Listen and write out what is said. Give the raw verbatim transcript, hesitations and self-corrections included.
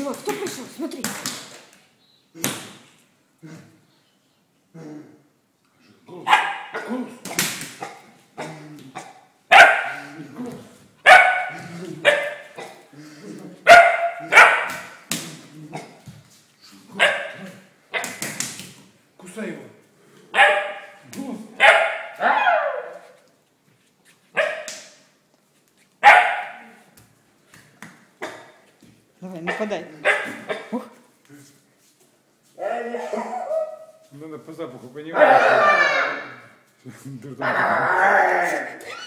Жила, кто пришел? Смотри. Кусай его. Давай, нападай. Ух. Надо по запаху понимать.